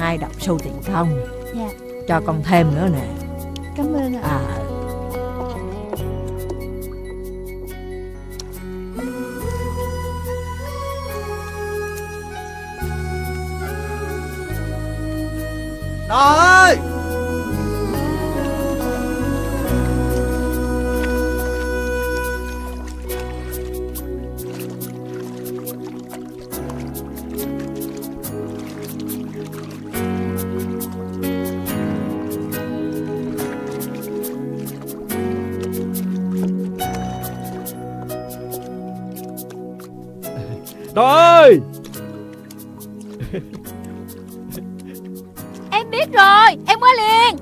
2 đồng xu tiền không. Dạ. Cho con thêm nữa nè. Cảm ơn ạ. Đò ơi! Đò ơi! Em biết rồi, em qua liền.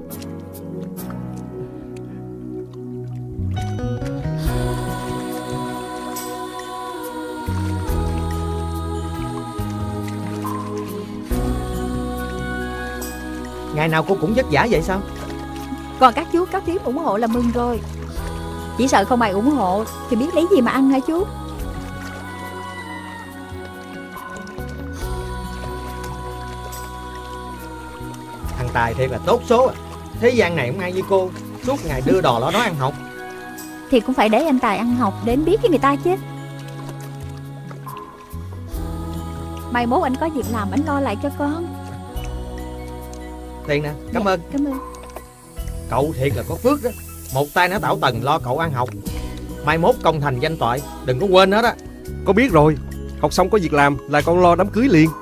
Ngày nào cô cũng vất vả vậy sao? Còn các chú các thím ủng hộ là mừng rồi. Chỉ sợ không ai ủng hộ thì biết lấy gì mà ăn hả chú? Thằng Tài thiệt là tốt số à. Thế gian này không ai như cô, suốt ngày đưa đò lo nói ăn học. Thì cũng phải để anh Tài ăn học đến biết với người ta chứ. Mai mốt anh có việc làm anh lo lại cho con. Tiền nè, cảm ơn. Cảm ơn. Cậu thiệt là có phước đó. Một tay nó tảo tần lo cậu ăn học. Mai mốt công thành danh toại, đừng có quên hết á. Con biết rồi. Học xong có việc làm là con lo đám cưới liền.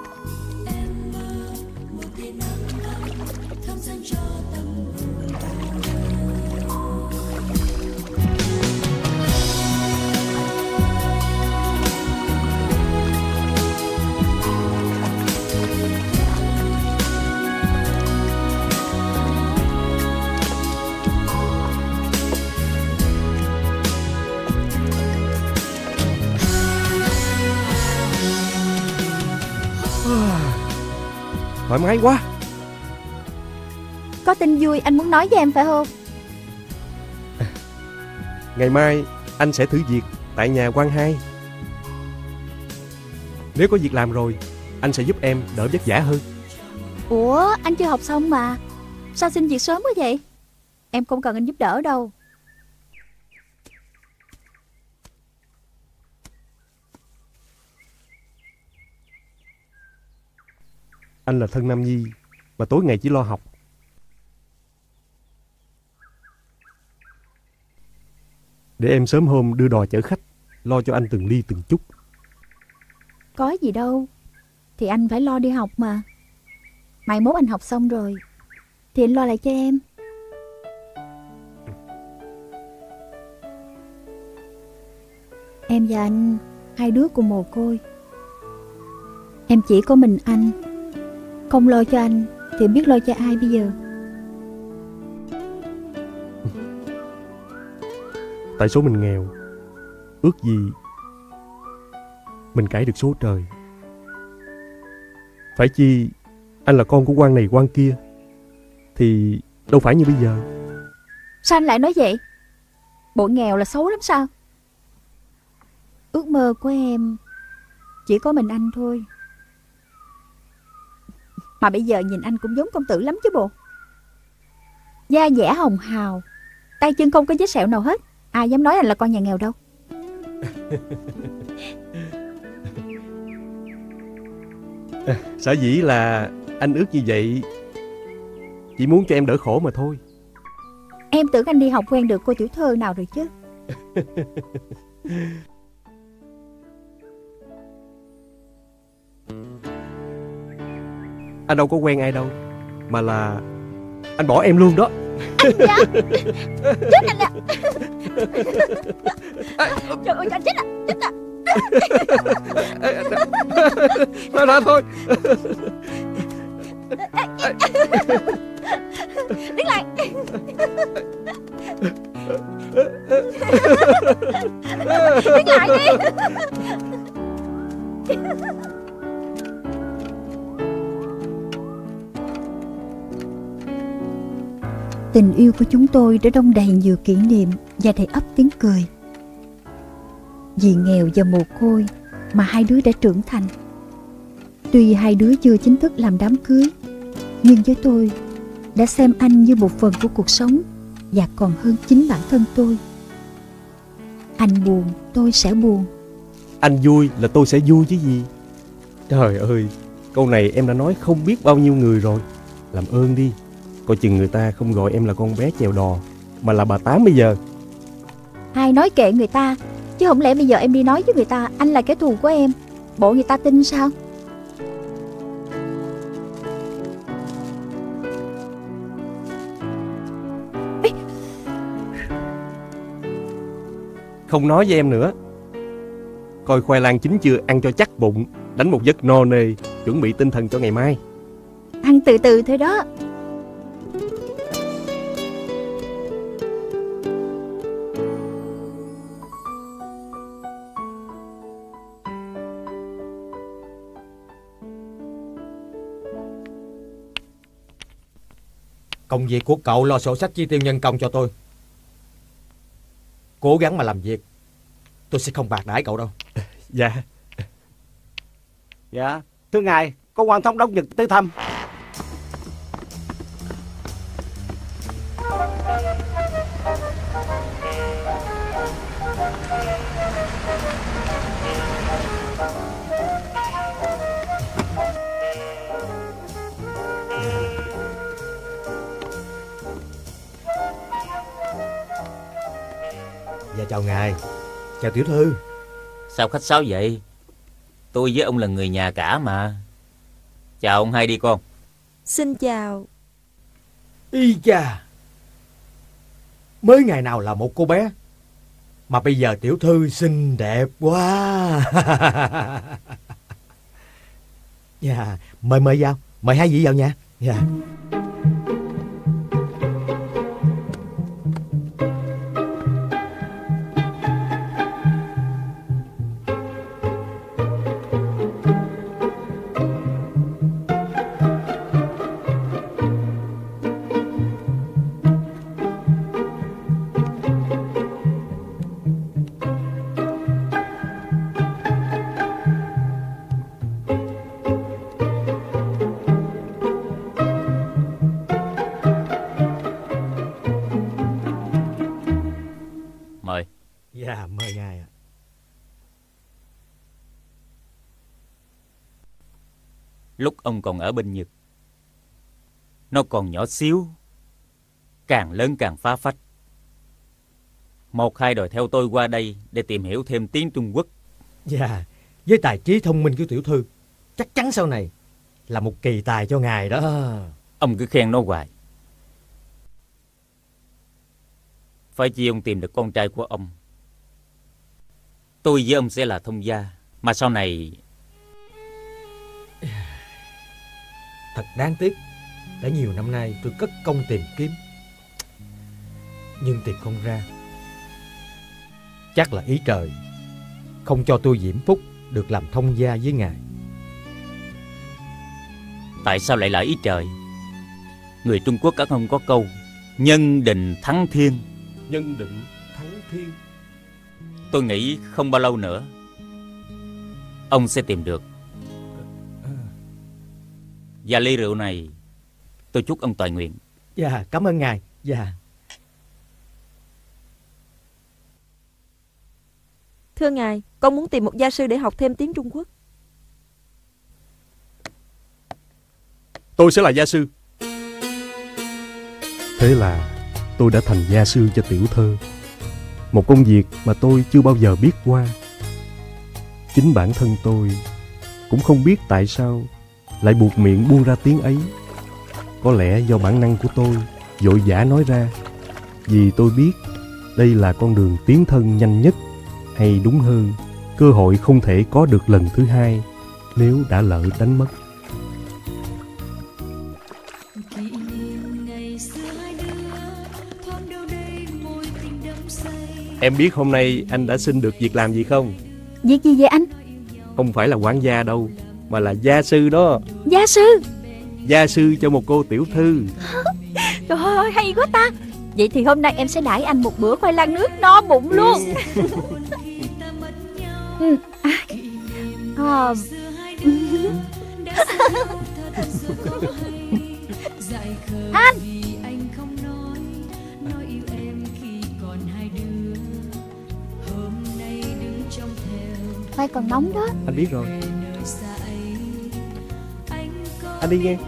Thoải mái quá. Có tin vui anh muốn nói với em phải không? Ngày mai anh sẽ thử việc tại nhà Quang Hai. Nếu có việc làm rồi, anh sẽ giúp em đỡ vất vả hơn. Ủa, anh chưa học xong mà. Sao xin việc sớm quá vậy? Em không cần anh giúp đỡ đâu. Anh là thân Nam Nhi mà tối ngày chỉ lo học. Để em sớm hôm đưa đò chở khách, lo cho anh từng ly từng chút. Có gì đâu. Thì anh phải lo đi học mà. Mai mốt anh học xong rồi thì anh lo lại cho em. Em và anh, hai đứa cùng mồ côi. Em chỉ có mình anh. Không lo cho anh thì biết lo cho ai bây giờ? Tại số mình nghèo, ước gì mình cãi được số trời. Phải chi anh là con của quan này quan kia thì đâu phải như bây giờ. Sao anh lại nói vậy? Bộ nghèo là xấu lắm sao? Ước mơ của em chỉ có mình anh thôi. Mà bây giờ nhìn anh cũng giống công tử lắm chứ bộ. Da dẻ hồng hào, tay chân không có vết sẹo nào hết. Ai dám nói anh là con nhà nghèo đâu. Sở dĩ là anh ước như vậy chỉ muốn cho em đỡ khổ mà thôi. Em tưởng anh đi học quen được cô tiểu thơ nào rồi chứ. Anh đâu có quen ai đâu, mà là anh bỏ em luôn đó. Anh dám? Chết anh nè. Trời ơi, chết à, chết à. Thôi. Đứng lại. Đứng lại đi. Tình yêu của chúng tôi đã đong đầy nhiều kỷ niệm và đầy ắp tiếng cười. Vì nghèo và mồ côi mà hai đứa đã trưởng thành. Tuy hai đứa chưa chính thức làm đám cưới, Nhưng với tôi, đã xem anh như một phần của cuộc sống và còn hơn chính bản thân tôi. Anh buồn, tôi sẽ buồn. Anh vui là tôi sẽ vui chứ gì. Trời ơi, câu này em đã nói không biết bao nhiêu người rồi. Làm ơn đi, coi chừng người ta không gọi em là con bé chèo đò, mà là bà Tám bây giờ. Ai nói kệ người ta, chứ không lẽ bây giờ em đi nói với người ta anh là kẻ thù của em, bộ người ta tin sao? Không nói với em nữa. Coi khoai lang chín chưa, ăn cho chắc bụng, đánh một giấc no nê, chuẩn bị tinh thần cho ngày mai. Ăn từ từ thôi đó. Công việc của cậu lo sổ sách chi tiêu nhân công cho tôi. Cố gắng mà làm việc, tôi sẽ không bạc đãi cậu đâu. Dạ. Dạ, thưa ngài, có quan thống đốc Nhật tới thăm. Dạ chào ngài. Chào tiểu thư. Sao khách sáo vậy? Tôi với ông là người nhà cả mà. Chào ông hai đi con. Xin chào. Y cha, mới ngày nào là một cô bé, mà bây giờ tiểu thư xinh đẹp quá. Dạ, mời vào. Mời hai vị vào nha. Dạ. Mời. Dạ, mời ngài ạ. Lúc ông còn ở bên Nhật, nó còn nhỏ xíu, càng lớn càng phá phách. Một hai đòi theo tôi qua đây để tìm hiểu thêm tiếng Trung Quốc. Dạ, với tài trí thông minh của tiểu thư, chắc chắn sau này là một kỳ tài cho ngài đó. Ông cứ khen nó hoài. Phải chi ông tìm được con trai của ông, tôi với ông sẽ là thông gia. Mà sau này... Thật đáng tiếc, đã nhiều năm nay tôi cất công tìm kiếm, nhưng tìm không ra. Chắc là ý trời không cho tôi Diễm Phúc được làm thông gia với ngài. Tại sao lại là ý trời? Người Trung Quốc các ông có câu nhân định thắng thiên. Nhân định thắng thiên. Tôi nghĩ không bao lâu nữa ông sẽ tìm được. Và ly rượu này tôi chúc ông toàn nguyện. Dạ, cảm ơn ngài. Dạ. Thưa ngài, con muốn tìm một gia sư để học thêm tiếng Trung Quốc. Tôi sẽ là gia sư. Thế là tôi đã thành gia sư cho tiểu thơ. Một công việc mà tôi chưa bao giờ biết qua. Chính bản thân tôi cũng không biết tại sao lại buộc miệng buông ra tiếng ấy. Có lẽ do bản năng của tôi vội vã nói ra, vì tôi biết đây là con đường tiến thân nhanh nhất, hay đúng hơn, cơ hội không thể có được lần thứ hai nếu đã lỡ đánh mất. Em biết hôm nay anh đã xin được việc làm gì không? Việc gì vậy anh? Không phải là quản gia đâu, mà là gia sư đó. Gia sư? Gia sư cho một cô tiểu thư. Trời ơi, hay quá ta. Vậy thì hôm nay em sẽ đãi anh một bữa khoai lang nước no bụng luôn. Anh! Khoai còn nóng đó. Anh biết rồi. Anh đi nghe.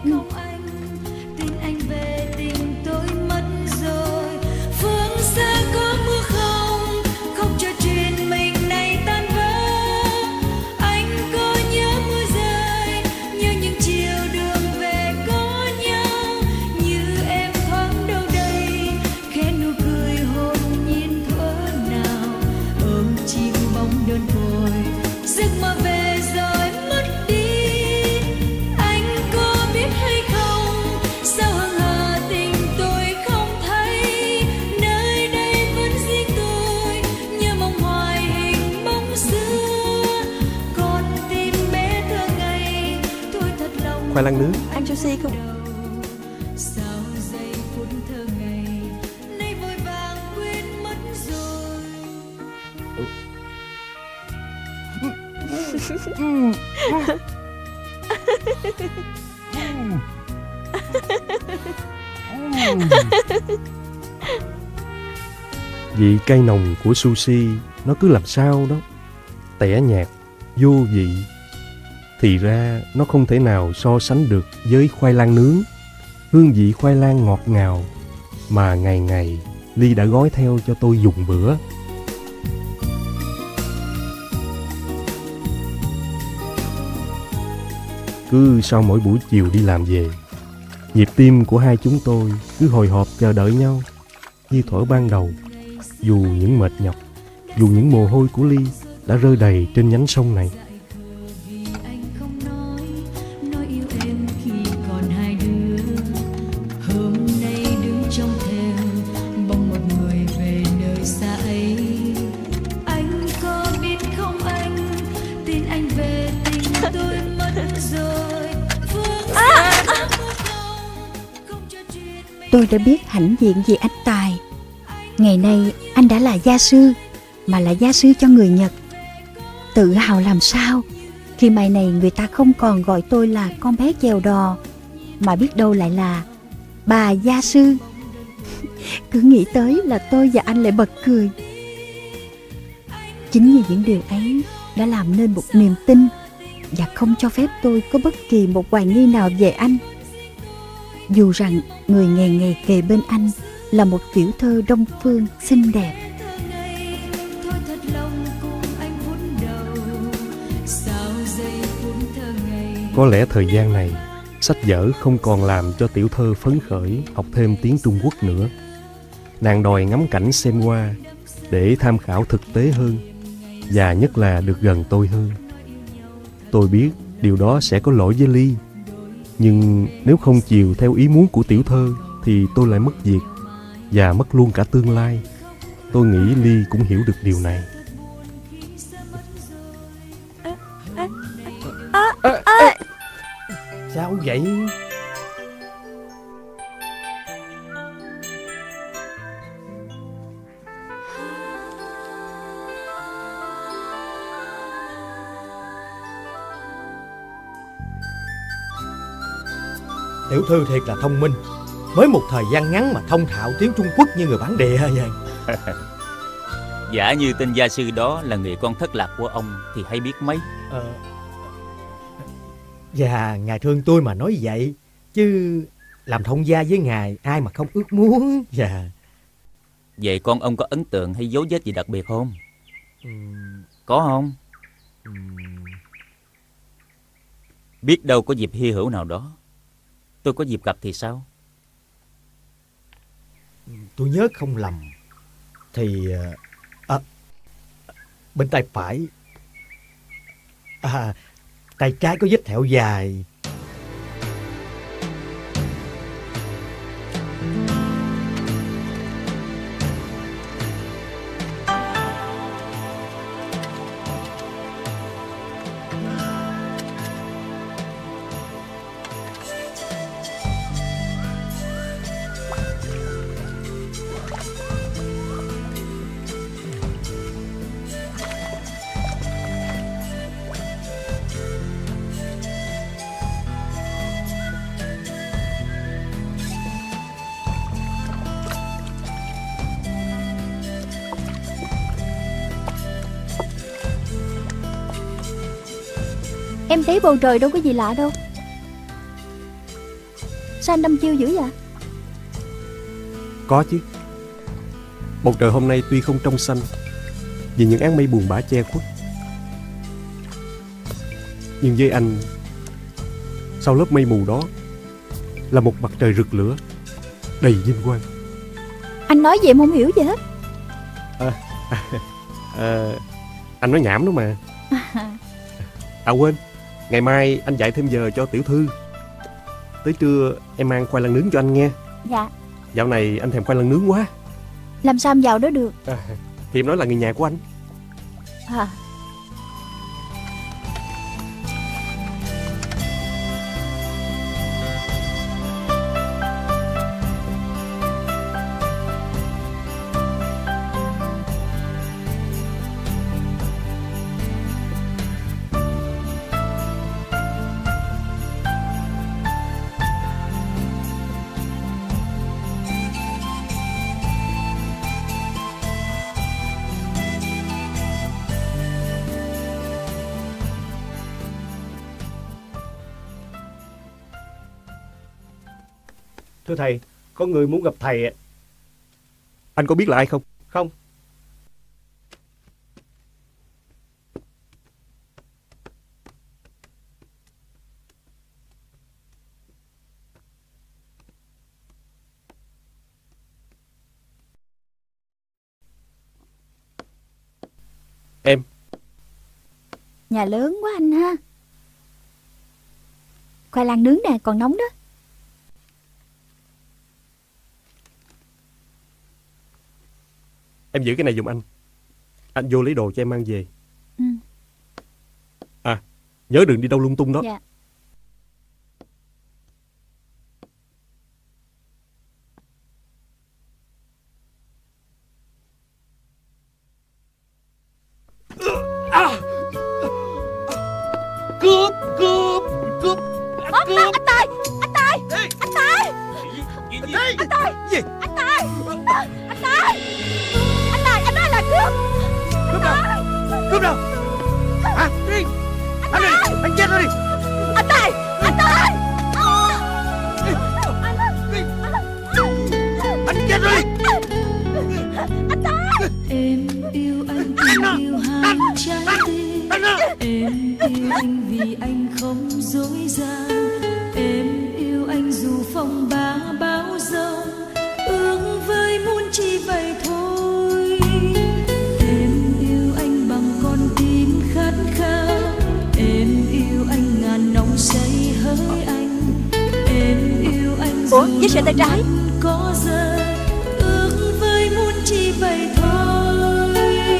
Khoai lang nướng. Ăn sushi không? Vị cay nồng của sushi nó cứ làm sao đó, tẻ nhạt, vô vị. Thì ra nó không thể nào so sánh được với khoai lang nướng. Hương vị khoai lang ngọt ngào mà ngày ngày Ly đã gói theo cho tôi dùng bữa. Cứ sau mỗi buổi chiều đi làm về, nhịp tim của hai chúng tôi cứ hồi hộp chờ đợi nhau như thuở ban đầu. Dù những mệt nhọc, dù những mồ hôi của Ly đã rơi đầy trên nhánh sông này. Tôi đã biết hãnh diện vì anh Tài. Ngày nay anh đã là gia sư, mà là gia sư cho người Nhật. Tự hào làm sao khi mai này người ta không còn gọi tôi là con bé chèo đò, mà biết đâu lại là bà gia sư. Cứ nghĩ tới là tôi và anh lại bật cười. Chính như những điều ấy đã làm nên một niềm tin và không cho phép tôi có bất kỳ một hoài nghi nào về anh. Dù rằng người ngày ngày kề bên anh là một tiểu thơ Đông Phương xinh đẹp. Có lẽ thời gian này, sách vở không còn làm cho tiểu thơ phấn khởi học thêm tiếng Trung Quốc nữa. Nàng đòi ngắm cảnh xem qua để tham khảo thực tế hơn, và nhất là được gần tôi hơn. Tôi biết điều đó sẽ có lỗi với Ly, nhưng nếu không chiều theo ý muốn của tiểu thơ thì tôi lại mất việc và mất luôn cả tương lai. Tôi nghĩ Ly cũng hiểu được điều này. Sao vậy? Tiểu thư thiệt là thông minh. Mới một thời gian ngắn mà thông thạo tiếng Trung Quốc như người bản địa vậy. Giả như tên gia sư đó là người con thất lạc của ông thì hay biết mấy. Dạ, ngài thương tôi mà nói vậy, chứ làm thông gia với ngài ai mà không ước muốn. Dạ. Vậy con ông có ấn tượng hay dấu vết gì đặc biệt không? Có không? Biết đâu có dịp hy hữu nào đó tôi có dịp gặp thì sao? Tôi nhớ không lầm thì bên tay phải, tay trái có vết thẹo dài. Em thấy bầu trời đâu có gì lạ đâu. Sao anh đăm chiêu dữ vậy? Có chứ. Bầu trời hôm nay tuy không trong xanh vì những áng mây buồn bã che khuất, nhưng với anh, sau lớp mây mù đó là một mặt trời rực lửa đầy vinh quang. Anh nói gì em không hiểu gì hết. Anh nói nhảm đó mà. À quên, ngày mai anh dạy thêm giờ cho tiểu thư. Tới trưa em mang khoai lang nướng cho anh nghe. Dạ. Dạo này anh thèm khoai lang nướng quá. Làm sao em vào đó được? Thì em nói là người nhà của anh. À. Thưa thầy, có người muốn gặp thầy ạ. Anh có biết là ai không? Không. Em. Nhà lớn quá anh ha. Khoai lang nướng nè, còn nóng đó. Em giữ cái này giùm anh. Anh vô lấy đồ cho em mang về. À, nhớ đừng đi đâu lung tung đó. Dạ. Cướp. Anh Tài. Anh Tài. Anh Tài. Anh Tài. Gì? Anh Tài. Anh Tài. Anh Tài, anh nói là cướp. Cướp đâu? Cướp đâu? Hả? Đi. Anh đi. Anh chết nó đi. Anh Tài. Anh Tài. Anh chết nó đi. Anh Tài. Em yêu anh tình yêu hai trái tim. Em yêu anh vì anh không dối gian. Em yêu anh dù phong ba bão giông, ước với muôn chi vậy thôi. Em yêu anh bằng con tim khát khao. Em yêu anh ngàn nồng say hỡi anh. Em yêu anh Ủa, với sợi tay trái có rơi, ước với muôn chi vậy thôi.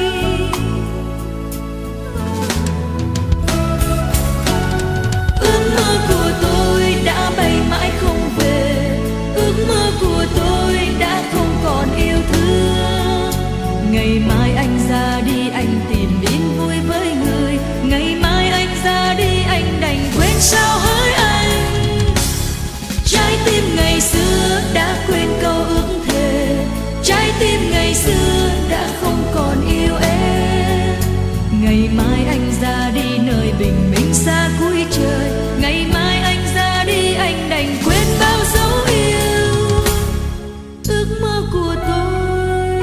Ước mơ của tôi đã bay mãi không về. Ước mơ của tôi đã không còn yêu thương. Ngày mai anh ra đi, anh tìm đến vui với người. Ngày mai anh ra đi, anh đành quên sao hỡi anh. Trái tim ngày xưa đã quên câu ước thề. Trái tim ngày xưa đã không còn yêu em. Ngày mai anh ra đi nơi bình minh xa cuối trời. Ngày mai anh ra đi, anh đành quên bao dấu yêu. Ước mơ của tôi.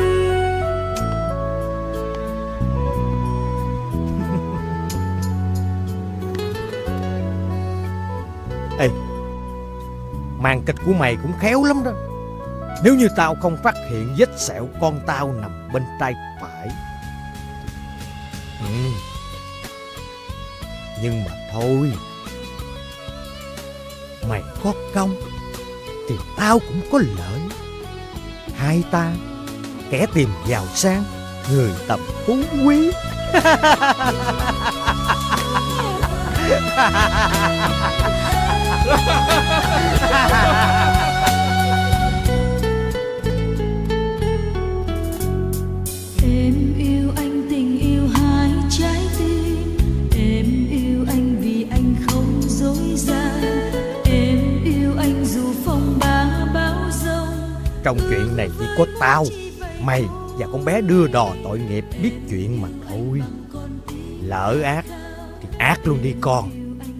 Ê, màn kịch của mày cũng khéo lắm đó. Nếu như tao không phát hiện vết sẹo con tao nằm bên tay phải. Nhưng mà thôi, mày có công thì tao cũng có lợi. Hai ta, kẻ tìm giàu sang, người tầm phú quý. Em yêu anh tình yêu hai trái tim. Em yêu anh vì anh không dối gian. Em yêu anh dù phong ba bão giông. Trong chuyện này chỉ có tao, mày và con bé đưa đò tội nghiệp biết chuyện mà thôi. Lỡ ác thì ác luôn đi con.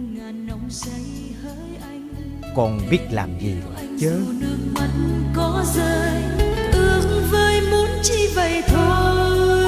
con biết làm gì rồi chứ. Nước mắt có rơi, ước với muốn chi vậy thôi.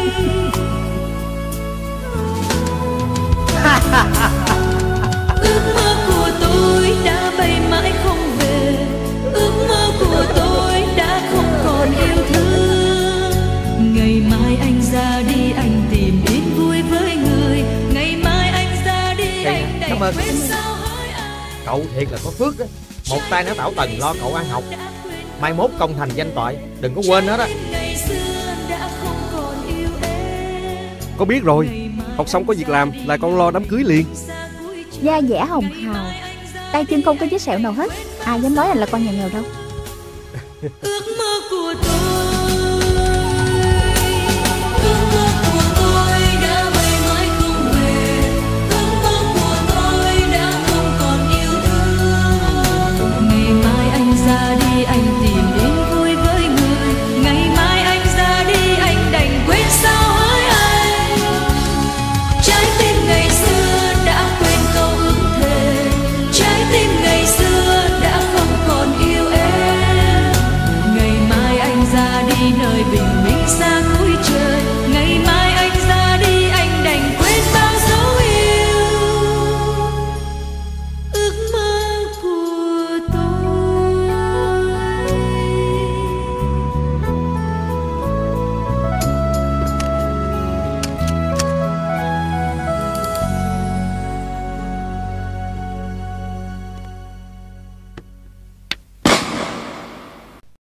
Ước mơ của tôi đã bay mãi không về, ước mơ của tôi đã không còn yêu thương. Ngày mai anh ra đi anh tìm đến vui với người, ngày mai anh ra đi anh đành quên sao hỡi ai. Cậu thiệt là có phước đó, một tay nó tảo tần lo cậu ăn học, mai mốt công thành danh toại đừng có quên nó đó. Ngày xưa đã không còn yêu em. Con biết rồi, học xong có việc làm là con lo đám cưới liền. Da dẻ hồng hào, tay chân không có vết sẹo nào hết, ai dám nói anh là con nhà nghèo đâu. Ước mơ của tôi, ước mơ của tôi đã bay mãi không về, ước mơ của tôi đã không còn yêu thương. Ngày mai anh ra đi anh tìm đến vui với người, ngày mai anh ra đi anh đành quên sao hỡi anh. Trái tim ngày xưa đã quên câu ước thề, trái tim ngày xưa đã không còn yêu em. Ngày mai anh ra đi nơi bình minh xa